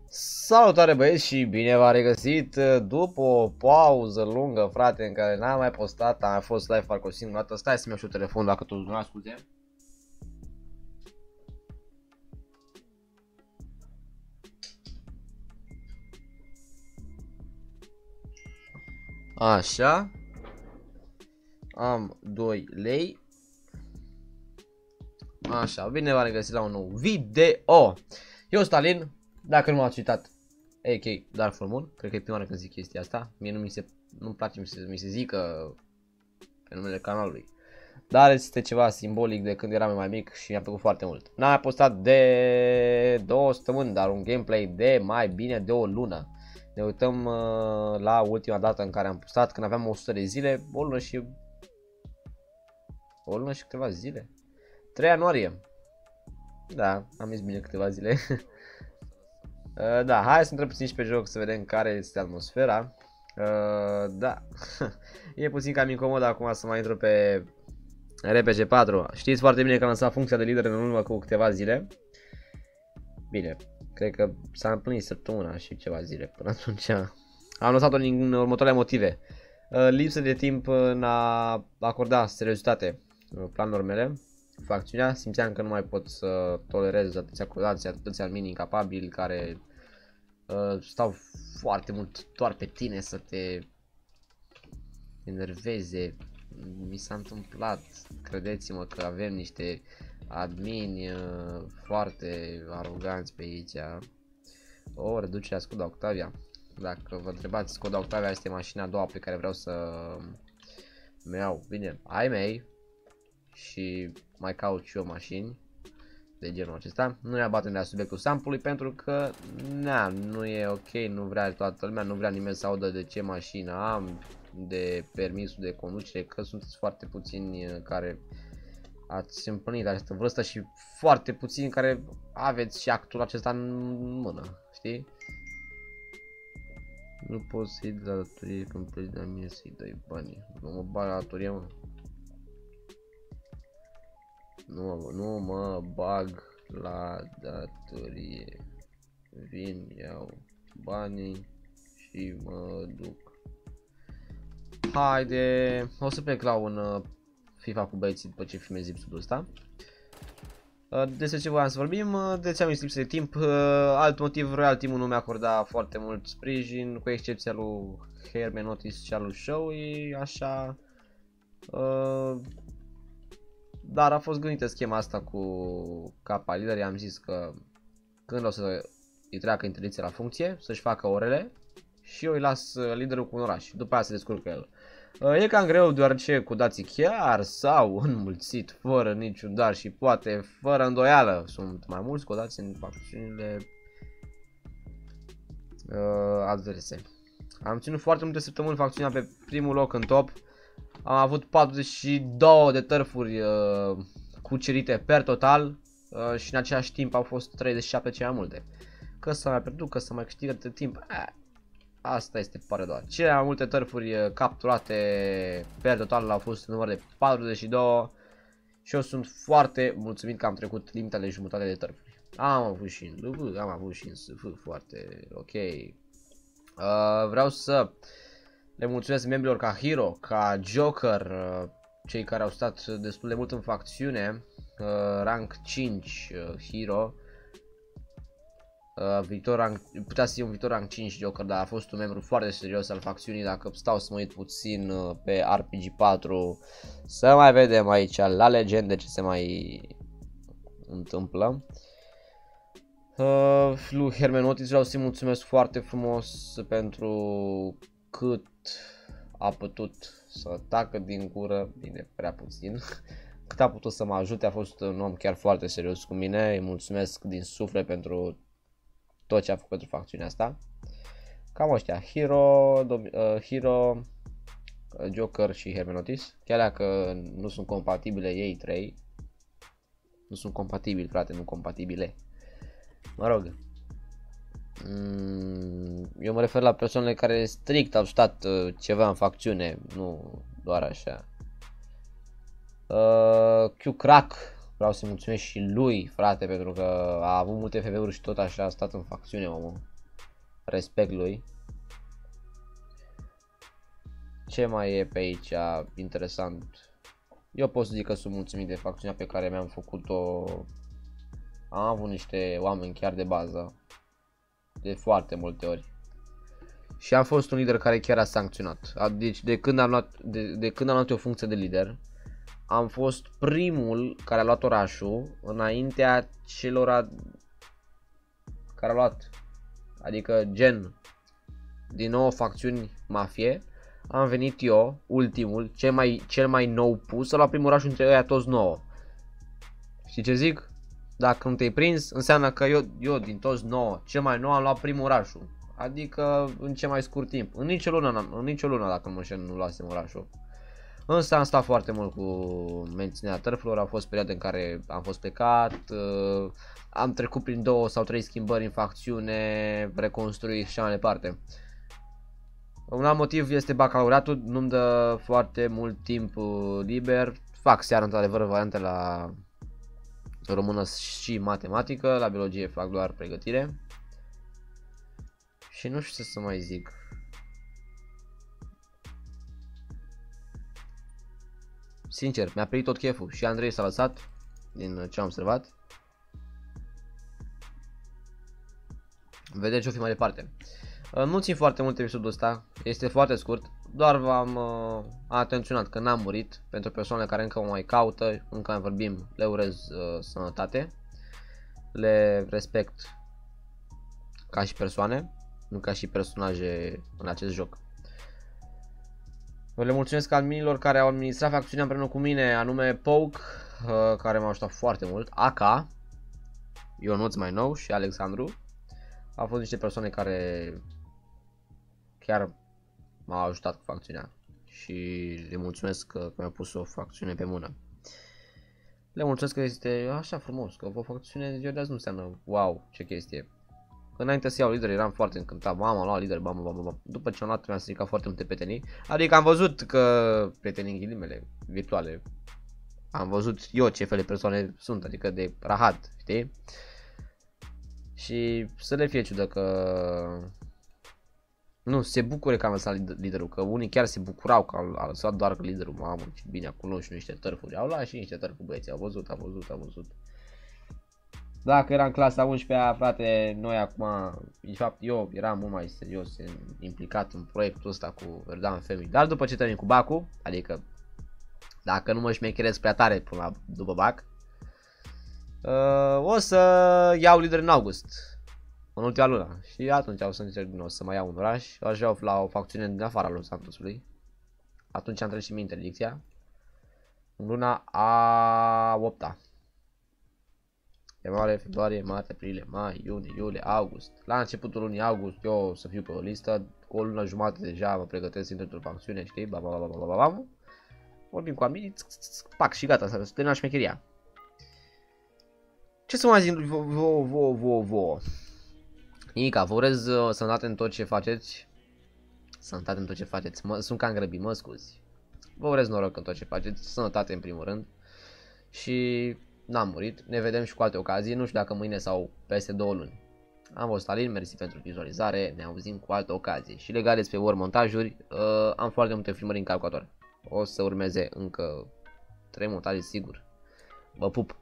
Salutare băieți și bine v-am regăsit după o pauză lungă, frate, în care n-am mai postat, am fost live parcă o singură dată. Stai să-mi iau și telefonul dacă tu nu asculte. Așa. Am 2 lei. Așa, bine v-am regăsit la un nou video. Eu, Stalin, dacă nu m-ați uitat, a.k.a. Dark Full Moon, cred că e prima oară când zic chestia asta. Mie nu-mi place mi se zică pe numele canalului. Dar este ceva simbolic de când eram mai mic și mi-a plăcut foarte mult. N-am mai postat de 2 săptămâni, dar un gameplay de mai bine de o lună. Ne uităm la ultima dată în care am postat, când aveam 100 de zile, o lună și câteva zile. 3 ianuarie. Da, am zis bine câteva zile. Da, hai să intrăm puțin și pe joc să vedem care este atmosfera. Da, e puțin cam incomod acum să mai intru pe RPG 4. Știți foarte bine că am lansat funcția de lider în urmă cu câteva zile. Bine, cred că s-a împlinit săptămâna și ceva zile până atunci. Am lăsat-o din următoarele motive. Lipsă de timp în a acorda seriozitate planurilor mele. Facțiunea, simțeam că nu mai pot să tolerez atâția codați, atâția mini incapabili care stau foarte mult doar pe tine să te enerveze. Mi s-a întâmplat, credeți-mă că avem niște admini foarte aroganți pe aici. O reducere a Skoda Octavia. Dacă vă întrebați, Skoda Octavia este mașina a doua pe care vreau să mi iau. Bine, ai mei și mai caut și eu mașini de genul acesta. Nu ne abatem la subiectul sample-ului pentru că nu e ok, nu vrea toată lumea, nu vrea nimeni să audă de ce mașină am, de permisul de conducere, că sunteți foarte puțini care ați împlinit această vârstă și foarte puțini care aveți și actul acesta în mână, știi? Nu poți să-i de la datorie când pleci de la mine să-i dai banii. Nu mă bag la datorie, mă. Nu mă bag la datorie. Vin, iau banii și mă duc. Haide, o să plec la un FIFA cu băieții după ce filmez episodul ăsta. Despre ce voiam să vorbim, de ce am lipsă de timp. Alt motiv, Royal Team-ul nu mi-a acordat foarte mult sprijin, cu excepția lui Hermenotis și al lui Shoei, așa. Dar a fost gândită schema asta cu capa lider. I-am zis că când o să îi treacă inteligența la funcție, să-și facă orele și eu îi las liderul cu un oraș. După aia se descurcă el. E cam greu deoarece codații chiar s-au înmulțit fără niciun dar și poate fără îndoială sunt mai mulți codați în facțiunile adverse. Am ținut foarte multe săptămâni facțiunea pe primul loc în top. Am avut 42 de tărfuri cucerite per total și în același timp au fost 37 cele mai multe. Că s-a mai pierdut, că s-a mai câștigat de timp, asta este pare doar. Cele mai multe tărfuri capturate per total au fost în număr de 42 și eu sunt foarte mulțumit că am trecut limita de jumătate de tărfuri. Am avut și în LV, am avut și în SF, foarte ok. Vreau să le mulțumesc membrilor ca Hero, ca Joker, cei care au stat destul de mult în facțiune, rank 5 Hero, putea să fie un viitor rank 5 Joker, dar a fost un membru foarte serios al facțiunii. Dacă stau să mă uit puțin pe RPG 4, să mai vedem aici la legende ce se mai întâmplă. Lui Hermenotis vreau să-i mulțumesc foarte frumos pentru cât a putut să tacă din gură, bine, prea puțin, cât a putut să mă ajute. A fost un om chiar foarte serios cu mine, îi mulțumesc din suflet pentru tot ce a făcut pentru facțiunea asta. Cam ăștia, Hero, Joker și Hermenotis, chiar dacă nu sunt compatibile ei trei, nu sunt compatibili, frate, nu compatibile. Mă rog, eu mă refer la persoanele care strict au stat ceva în facțiune, nu doar așa. Q-Crack, vreau să-i mulțumesc și lui, frate, pentru că a avut multe FV-uri și tot așa a stat în facțiune, omul. respect lui. Ce mai e pe aici interesant? Eu pot să zic că sunt mulțumit de facțiunea pe care mi-am făcut-o. Am avut niște oameni chiar de bază, de foarte multe ori. Și am fost un lider care chiar a sancționat. Deci de când am luat o funcție de lider, am fost primul care a luat orașul înaintea celor care a luat. Adică gen din 9 facțiuni mafie, am venit eu, ultimul, cel mai nou pus, să la primul oraș între ăia toți 9. Știi ce zic? Dacă nu te-ai prins, înseamnă că eu din toți 9, cel mai nou am luat primul orașul. Adică în cel mai scurt timp. În nicio lună dacă nu mă înșel, nu luasem orașul. Însă am stat foarte mult cu menținerea tărfilor, au fost perioade în care am fost plecat, am trecut prin 2 sau 3 schimbări în facțiune, reconstruit și așa mai departe. Un alt motiv este bacalaureatul, nu-mi dă foarte mult timp liber, fac seara într-adevăr variante la română și matematică, la biologie fac doar pregătire. Și nu știu ce să mai zic. Sincer, mi-a prit tot cheful și Andrei s-a lăsat, din ce am observat. Vedeți ce o fi mai departe. Nu țin foarte mult episodul ăsta, este foarte scurt, doar v-am atenționat că n-am murit. Pentru persoanele care încă mă mai caută, încă mai vorbim, le urez sănătate. Le respect ca și persoane, nu ca și personaje în acest joc. Le mulțumesc adminilor care au administrat facțiunea împreună cu mine, anume Poke, care m-a ajutat foarte mult, AK, Ionuț mai nou și Alexandru. Au fost niște persoane care chiar m-au ajutat cu facțiunea și le mulțumesc că mi-au pus o facțiune pe mână. Le mulțumesc că este așa frumos, că o facțiune de azi nu înseamnă wow, ce chestie. Înainte să iau lider eram foarte încântat, mama, am luat lider, bam. După ce am luat mi-am stricat foarte multe prietenii, adică am văzut că prietenii în ghilimele virtuale, am văzut eu ce fel de persoane sunt, adică de rahat, știi? Și să le fie ciudă că nu, se bucure că am lăsat liderul, că unii chiar se bucurau că a lăsat doar că liderul, mamă, ce bine, acolo și niște tărfuri, au luat și niște tărfuri băieții, au văzut. Dacă eram în clasa 11-a, frate, noi acum, de fapt eu eram mult mai serios implicat în proiectul ăsta cu Verdan Family, dar după ce termin cu Bacu, adică dacă nu mă șmecherez prea tare până după Bac, o să iau lider în august, în ultima lună, și atunci o să încerc din nou să mai iau un oraș, aș vrea la o facțiune din afara lui Santosului, atunci am trăit și mie interdicția, în luna a 8-a. Ianuarie, februarie, martie, aprilie, mai, iunie, iulie, august. La începutul lunii august eu o să fiu pe o listă, cu o lună jumătate deja mă pregătesc într-o facțiune, știi, vorbim cu amici, pac și gata, să terminăm șmecheria. Ce să mai zic, Nica, vă urez sănătate în tot ce faceți. Sănătate în tot ce faceți, sunt cam grăbit, mă scuzi. Vă urez noroc în tot ce faceți, sănătate în primul rând. Și n-am murit, ne vedem și cu alte ocazii, nu știu dacă mâine sau peste 2 luni. Am fost Alin, mersi pentru vizualizare, ne auzim cu alte ocazii. Și legat despre montajuri, am foarte multe filmări în calculator. O să urmeze încă 3 montaje sigur. Vă pup!